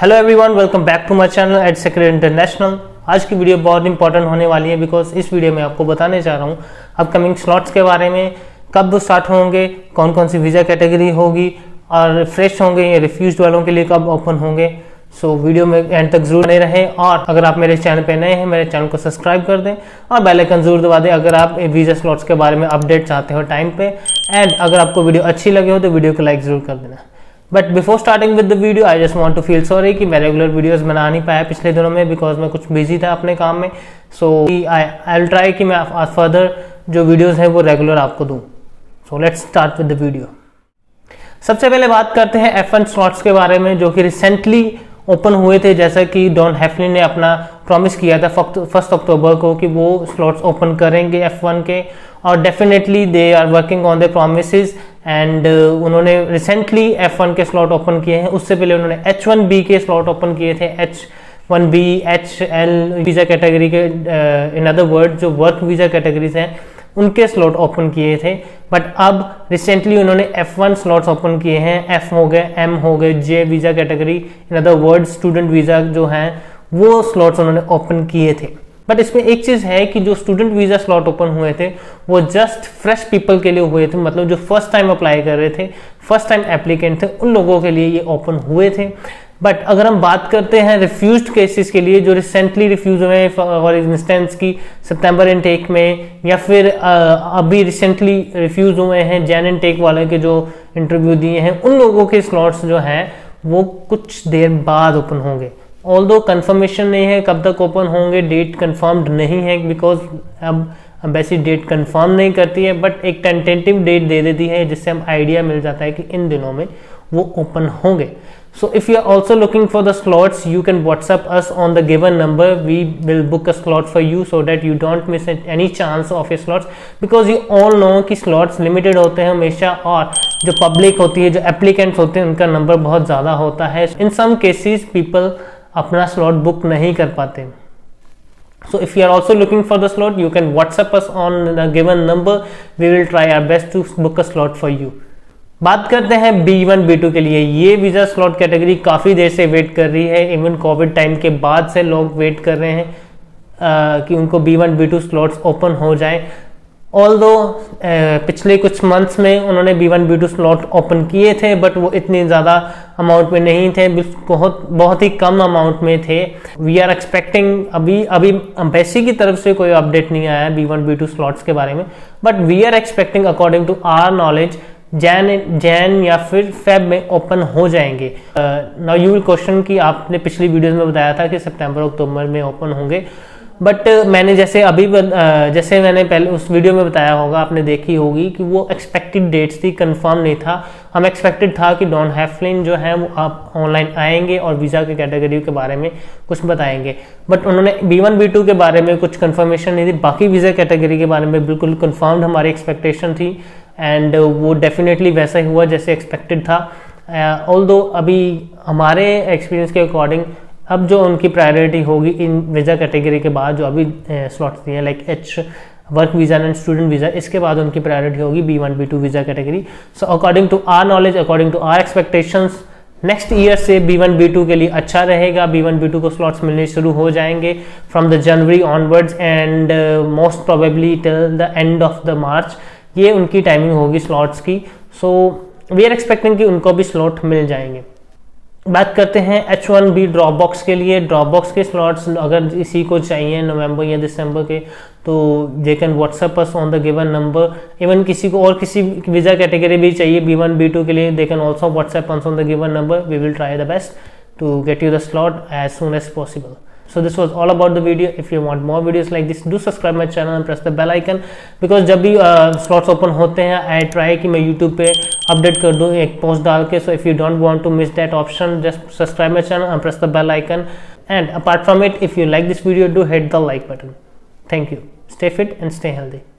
Hello everyone, welcome back to my channel ed secret international. आज की video बहुत important होने वाली है बिकॉज इस वीडियो में आपको बताने जा रहा हूँ अपकमिंग स्लॉट्स के बारे में, कब स्टार्ट होंगे, कौन कौन सी वीज़ा कैटेगरी होगी और फ्रेश होंगे या रिफ्यूज्ड वालों के लिए कब ओपन होंगे। सो वीडियो में एंड तक जरूर बने रहें और अगर आप मेरे चैनल पे नए हैं मेरे चैनल को सब्सक्राइब कर दें और बेल आइकन जरूर दबा दें अगर आप वीज़ा स्लॉट्स के बारे में अपडेट चाहते हो टाइम पे। एंड अगर आपको वीडियो अच्छी लगे हो तो वीडियो को लाइक जरूर कर देना। But before starting with the video I just want to feel sorry कि मैं रेगुलर वीडियोस बना नहीं पाया पिछले दिनों में बिकॉज मैं कुछ बिजी था अपने काम में। सो आई विल ट्राई कि मैं फर्दर जो वीडियोस हैं वो रेगुलर आपको दूं। So let's start with the video. सबसे पहले बात करते हैं F1 स्लॉट्स के बारे में जो कि रिसेंटली ओपन हुए थे। जैसा कि डॉन हेफलिन ने अपना प्रॉमिस किया था 1 अक्टूबर को कि वो स्लॉट्स ओपन करेंगे F1 के, और definitely they are working on the promises. And उन्होंने रिसेंटली F1 के स्लॉट ओपन किए हैं। उससे पहले उन्होंने H1B के स्लॉट ओपन किए थे, H1B, HL वीज़ा कैटेगरी के, इन अदर वर्ड जो वर्क वीज़ा कैटेगरीज हैं उनके स्लॉट ओपन किए थे। बट अब रिसेंटली उन्होंने F1 स्लॉट्स ओपन किए हैं। F हो गए, M हो गए, J visa category, in other word student visa जो हैं वो स्लॉट्स उन्होंने ओपन किए थे। बट इसमें एक चीज़ है कि जो स्टूडेंट वीज़ा स्लॉट ओपन हुए थे वो जस्ट फ्रेश पीपल के लिए हुए थे, मतलब जो फर्स्ट टाइम अप्लाई कर रहे थे, फर्स्ट टाइम एप्लीकेंट थे, उन लोगों के लिए ये ओपन हुए थे। बट अगर हम बात करते हैं रिफ्यूज्ड केसेस के लिए जो रिसेंटली रिफ्यूज हुए हैं, फॉर इंस्टेंस की सितंबर इनटेक में, या फिर अभी रिसेंटली रिफ्यूज हुए हैं जैन इनटेक वाले के जो इंटरव्यू दिए हैं, उन लोगों के स्लॉट्स जो हैं वो कुछ देर बाद ओपन होंगे। ऑल्दो कंफर्मेशन नहीं है कब तक ओपन होंगे, डेट कंफर्म्ड नहीं है बिकॉज अब ऐसी डेट कंफर्म नहीं करती है, बट एक टेंटेटिव डेट दे देती है जिससे हम आइडिया मिल जाता है कि इन दिनों में वो ओपन होंगे। So if you are also looking for the slots, you can WhatsApp us on the given number. We will book a slot for you so that you don't miss any chance of your slots, because you all know कि slots limited होते हैं हमेशा, और जो public होती है, जो applicants होते हैं, उनका number बहुत ज़्यादा होता है। In some cases people अपना slot book नहीं कर पाते। So if you are also looking for the slot, you can WhatsApp us on the given number. We will try our best to book a slot for you. बात करते हैं B1 B2 के लिए। ये visa slot category काफ़ी देर से wait कर रही है, इवन कोविड टाइम के बाद से लोग वेट कर रहे हैं कि उनको B1 B2 स्लॉट्स ओपन हो जाए। ऑल्दो पिछले कुछ मंथ्स में उन्होंने B1 B2 स्लॉट ओपन किए थे बट वो इतनी ज़्यादा अमाउंट में नहीं थे, बहुत ही कम अमाउंट में थे। वी आर एक्सपेक्टिंग, अभी एम्बेसी की तरफ से कोई अपडेट नहीं आया B1 B2 स्लॉट्स के बारे में, but we are expecting according to our knowledge Jan या फिर फेब में ओपन हो जाएंगे। नाउ यू विल क्वेश्चन कि आपने पिछली वीडियोस में बताया था कि सितंबर अक्टूबर में ओपन होंगे, बट मैंने जैसे मैंने पहले उस वीडियो में बताया होगा, आपने देखी होगी कि वो एक्सपेक्टेड डेट्स थी, कंफर्म नहीं था। हम एक्सपेक्टेड था कि डॉन हेफलिन जो है वो आप ऑनलाइन आएंगे और वीज़ा के कैटेगरी के बारे में कुछ बताएंगे, बट उन्होंने B1 B2 के बारे में कुछ कंफर्मेशन नहीं दी। बाकी वीज़ा कैटेगरी के बारे में बिल्कुल कंफर्म्ड हमारी एक्सपेक्टेशन थी एंड वो डेफिनेटली वैसा ही हुआ जैसे एक्सपेक्टेड था। ऑल्दो अभी हमारे एक्सपीरियंस के अकॉर्डिंग अब जो उनकी प्रायोरिटी होगी इन वीज़ा कैटेगरी के बाद जो अभी स्लॉट्स दिए हैं like H work visa and student visa, इसके बाद उनकी प्रायोरिटी होगी B1 B2 visa category. So according to our knowledge, according to our expectations, next year से B1 B2 के लिए अच्छा रहेगा। B1 B2 को स्लॉट्स मिलने शुरू हो जाएंगे from the January onwards and most probably till the end of the March. ये उनकी टाइमिंग होगी स्लॉट्स की। सो वी आर एक्सपेक्टिंग कि उनको भी स्लॉट मिल जाएंगे। बात करते हैं H1B ड्रॉप बॉक्स के लिए। ड्रॉप बॉक्स के स्लॉट्स अगर इसी को चाहिए नवंबर या दिसंबर के, तो they can WhatsApp us on the given number. Even किसी को और किसी वीज़ा कैटेगरी भी चाहिए B1 B2 के लिए, they can also WhatsApp us on the given number. We will try the best to get you the slot as soon as possible. So this was all about the video. If you want more videos like this, do subscribe my channel and press the bell icon, because जब भी slots open होते हैं I try कि मैं YouTube पे update कर दूँ एक post डाल के। So if you don't want to miss that option, just subscribe my channel and press the bell icon. And apart from it, if you like this video, do hit the like button. Thank you. Stay fit and stay healthy.